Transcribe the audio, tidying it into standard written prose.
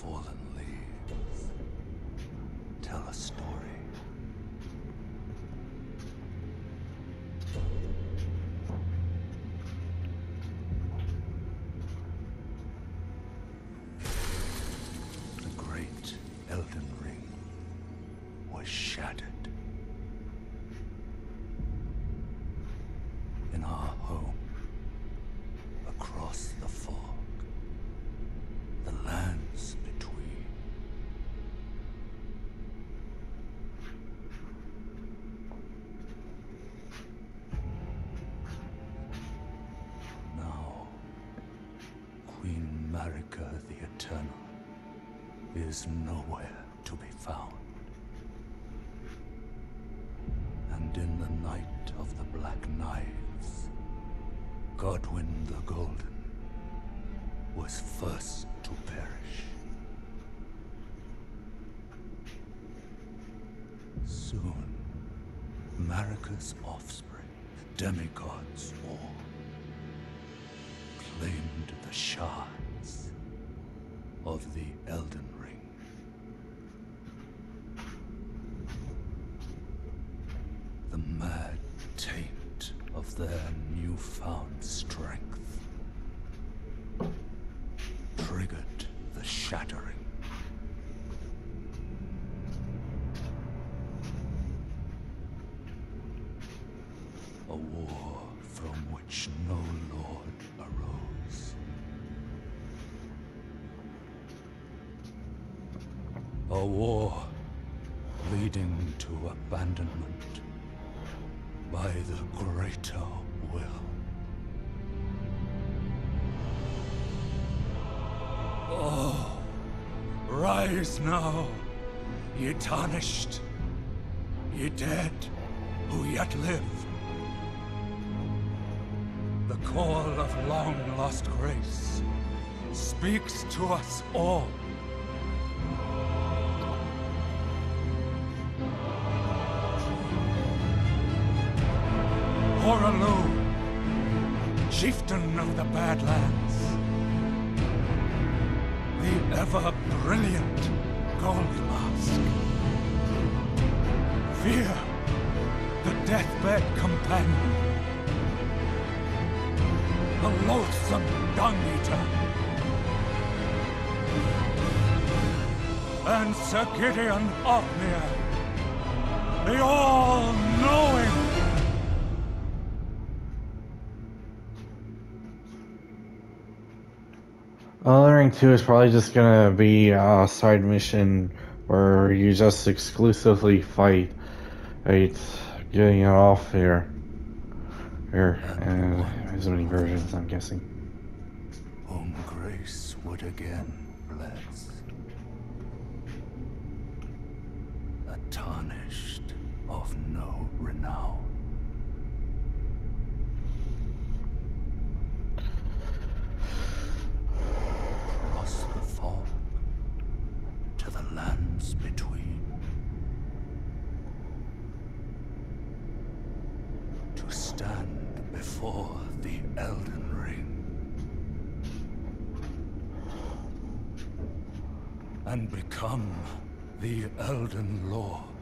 fallen leaves tell a story. The great Elden Ring was shattered. In our home, across the fog, the lands between. Now, Queen Marika the Eternal is nowhere to be found. And in the night of the Black Knives, Godwyn the Golden was first to perish. Soon, Marika's offspring, demigods all, claimed the shards of the Elden Ring. The mad taint of their newfound strength triggered the shattering. A war from which no lord arose. A war leading to abandonment by the greater will. Oh, rise now, ye tarnished, ye dead who yet live. The call of long-lost grace speaks to us all. Horalu, chieftain of the Badlands, the ever-brilliant Gold Mask. Fear, the deathbed companion, the loathsome dung-eater, and Sir Gideon Othmere, the all-knowing. Elden Ring 2 is probably just gonna be a side mission where you just exclusively fight. It's getting it off here. And there's many versions, I'm guessing. Whom grace would again bless. A tarnished of no renown. Across the fog to the lands between. To stand before the Elden Ring and become the Elden Lord.